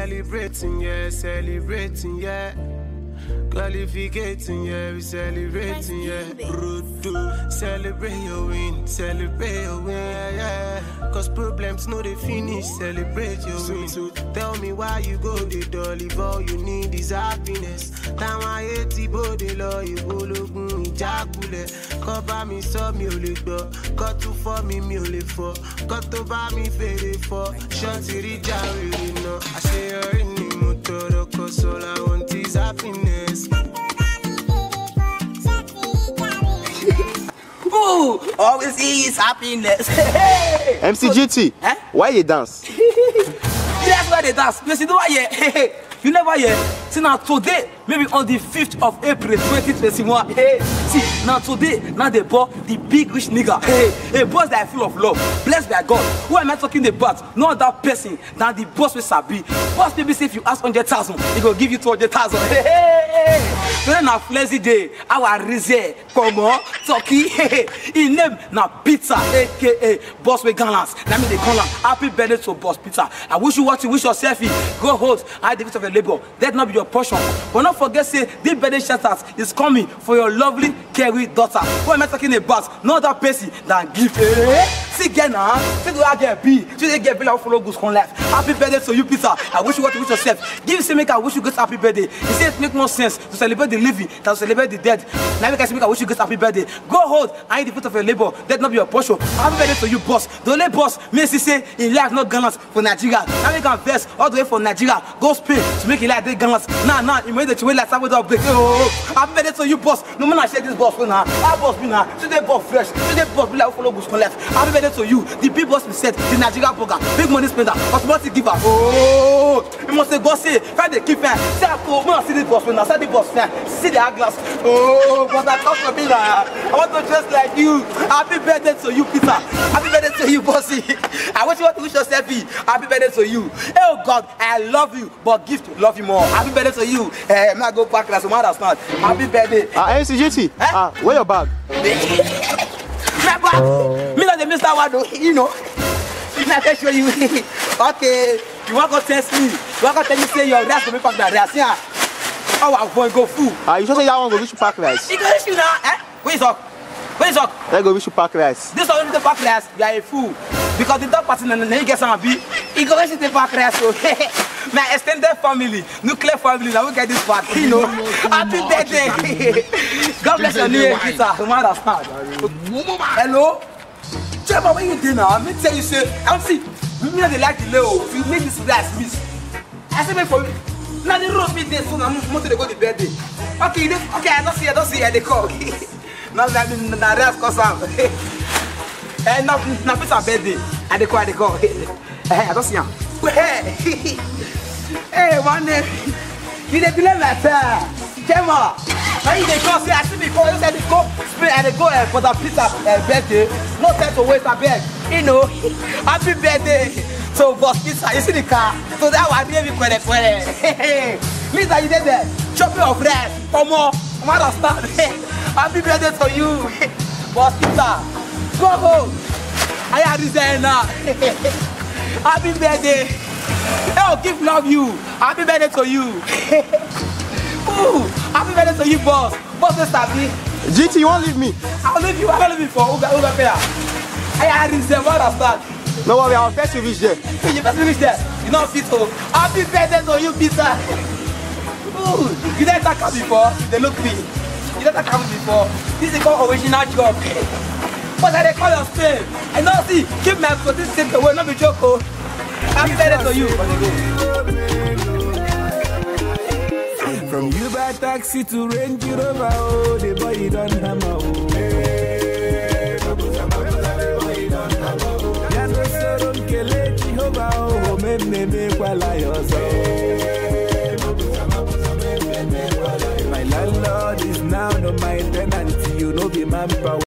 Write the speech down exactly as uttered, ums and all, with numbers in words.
celebrating, yeah, celebrating, yeah. Qualificating, yeah, we celebrating, yeah. Bruto, celebrate your win, celebrate your win, yeah, yeah. Cause problems no they finish, celebrate your win. So, so tell me why you go the door, if all you need is happiness. Time I hate the body law, you go look me, jacule. Cover me, so me only go. Got to for me, me only for. Got to buy me, fade for. Shanty reach out, really know. I say you're in the motor, cause all I want is happiness. Ooh, always is happiness. M C G T, eh? Why you dance? That's why they dance. You see, do I hear? You never hear. See now today, maybe on the fifth of April twenty twenty-one. Hey, see now today, now they bought the big rich nigga. Hey, a boss that is full of love, blessed by God. Who am I talking about? No other person than the boss with Sabi. Boss maybe say if you ask hundred thousand, he go give you two hundred thousand. Hey, hey, hey. Today na Flexi day. Our Rize, come on, Turkey. Hey, his name na Pizza, aka Boss with Galants. That means they call him happy birthday to Boss Pizza. I wish you what you wish your selfie. Go hold, I the of your labor. That not be your portion. But not forget, say, this birthday shout-out is coming for your lovely Kerry daughter. Who am I talking about? No other person than gift. Eh? See, get now. See, do I get B? See, they get B like follow goes on life. Happy birthday to you, Peter. I wish you what you wish yourself. Give say make I wish you good happy birthday. You say it make no sense to celebrate the living than to celebrate the dead. Now make I say make I wish you good happy birthday. Go hold, I need the fruit of your labor. That not be your portion. Happy birthday to you, boss. The only boss, me say in life not gallant for Nigeria. Now make a verse all the way for Nigeria. Go Spain to make it like they gallant. Nah, nah, you made the way like somebody up break. Oh, happy birthday to you, boss. No man I share this boss with now. Our boss be now. Today boss fresh. Today boss be like follow Bush on left. Happy birthday to you. The big boss we said the Nigeria program. Big money spender. Automatic giver. Oh, you must say go say. Find the keep fan. Say I go. Man, see the boss now. See the boss fan. See the glass. Oh, but I come for me now. I want to dress like you. Happy birthday to you, Peter. Happy birthday to you, bossy. I wish you want to wish yourself. Happy birthday to you. Oh God, I love you, but gift love you more. Happy birthday to you. Eh, I'm not go back class. My understand. Happy birthday. Ah, uh, M C G T. Eh? Ah, where your bag? My bag. Oh. Me not the Mister Wado. You know. I can show you. Okay. You want to test me? You want to tell me say your rice to be packed rice? Yeah. Oh, I'm going to go food. Ah, you just say that one go wish you pack rice. You go wish you now. Eh? Where is up? Where is up? Let go wish you pack rice. This one the pack rice. You are a fool. Because the dog person and then you get some be. He go wish you the pack rice. Okay. My extended family, nuclear family, now we get this part, you know. Happy birthday. God bless your new year, Peter. You understand? Hello? Trevor, when you dinner, let me tell you, say, I see, me and they like the Leo. If you make this rice, miss. I say, wait for me. Now the roast meat there soon, I'm going to go to birthday. Okay, okay, I don't see, I don't see, I they call. Now that the rice comes out. And now, now, Peter birthday, I they call, I they call. I don't see him. Hey, hey, one day, you didn't believe that. Come on. Now you dey come say I see me call you said they go spray and they go uh, for the Peter uh, birthday. No time to waste a bag. You know, happy birthday to Boss Peter. You see the car? So that one really quite quite. Hey, Mister, you did there. Chopping of rice. Come on, come on, start. Happy birthday to you, Boss Peter. Go home. I am resigning now. Happy birthday. I'll give love you. Happy birthday to you. Ooh, happy birthday to you, boss. Boss, let's start me. G T, you won't leave me. I'll leave you. I'll leave you for Uga Uga Fair. I reserve what I start. No worry, I'll first reach there. You first reach there. You know, fit so. Happy birthday to you, Peter. Ooh, you didn't talk before. They look me. You didn't talk before. This is called original job. But I call your name. I know, see, keep my foot this same way, not be joke. Happy birthday to you. From you by taxi to Range Rover, oh, the boy don't hammer, oh. Yano Soron Kele Jehovah, oh, me me me kwala yoso. My landlord is now no my tenant, you know be manpower.